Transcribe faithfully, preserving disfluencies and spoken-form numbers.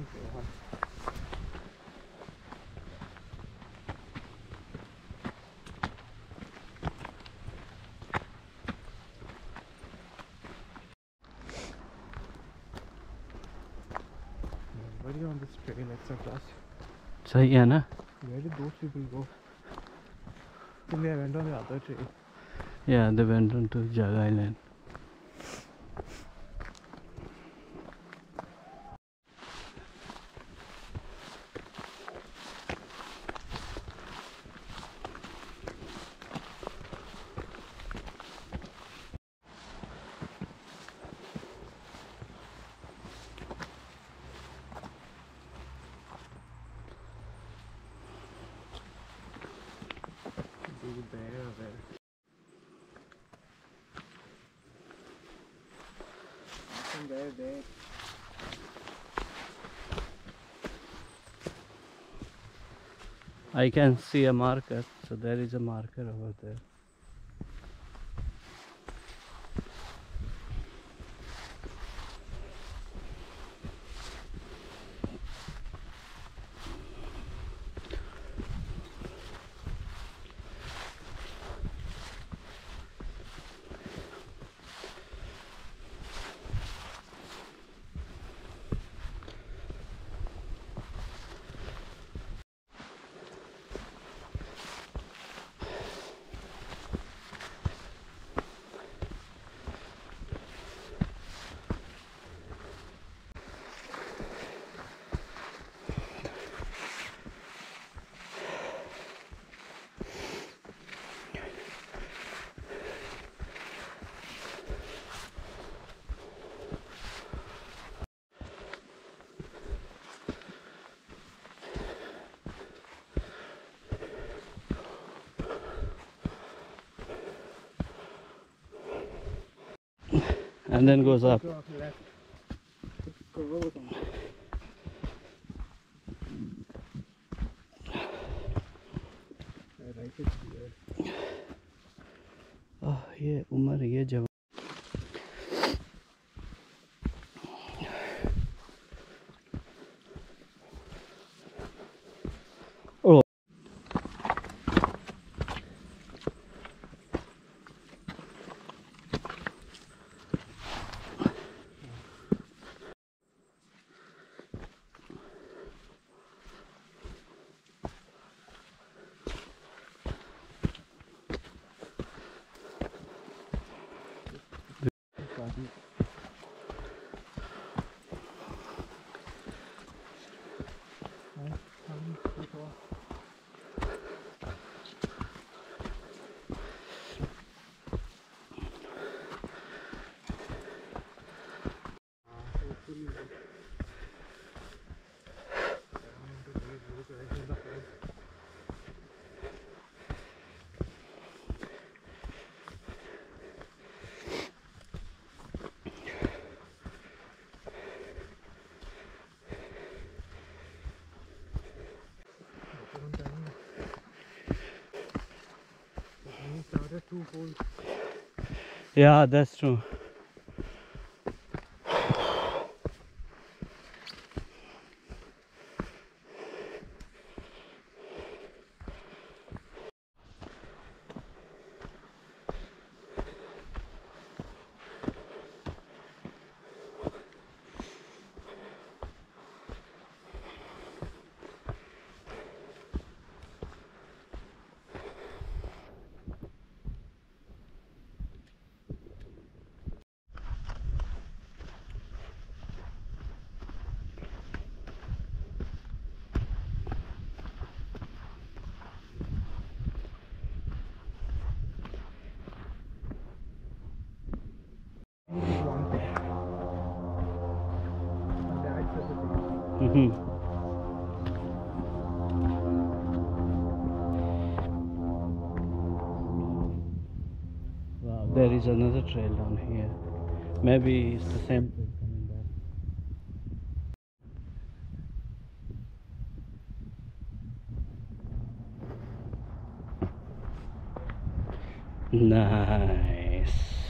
Nobody on this trail except us. सही है ना? Where did those people go? I think they went on the other trail. Yeah, they went on to Jag Island. There, there. I can see a marker, so there is a marker over there. And then goes up. Go left. Go road on. Right is here. Oh, ये उम्र ये जवान. Oh. Two holes. Yeah, that's true. Mm-hmm. Wow, there is another trail down here. Maybe it's the same trail coming back. Nice.